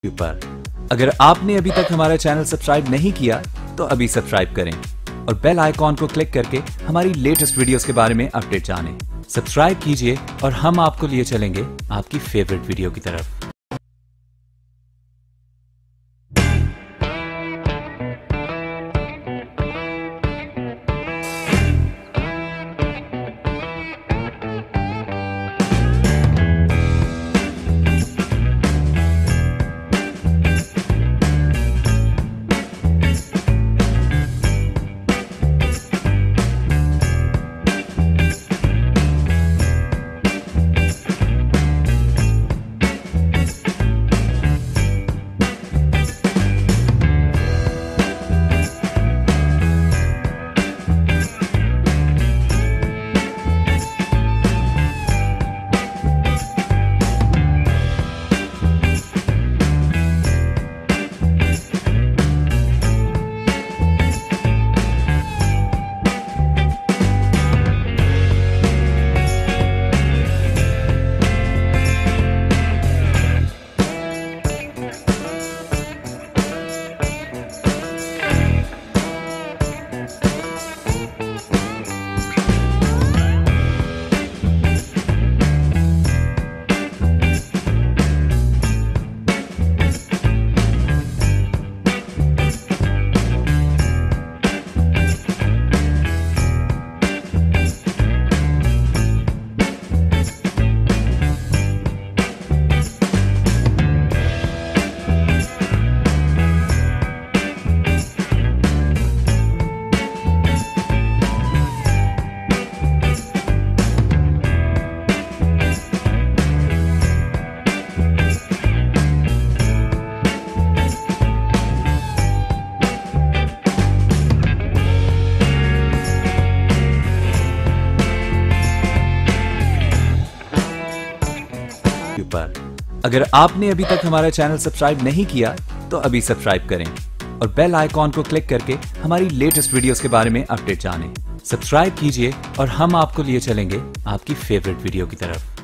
पर अगर आपने अभी तक हमारा चैनल सब्सक्राइब नहीं किया तो अभी सब्सक्राइब करें और बेल आइकॉन को क्लिक करके हमारी लेटेस्ट वीडियोस के बारे में अपडेट जानें। सब्सक्राइब कीजिए और हम आपको लिए चलेंगे आपकी फेवरेट वीडियो की तरफ। पर अगर आपने अभी तक हमारा चैनल सब्सक्राइब नहीं किया तो अभी सब्सक्राइब करें और बेल आइकॉन को क्लिक करके हमारी लेटेस्ट वीडियोस के बारे में अपडेट जानें। सब्सक्राइब कीजिए और हम आपको लिए चलेंगे आपकी फेवरेट वीडियो की तरफ।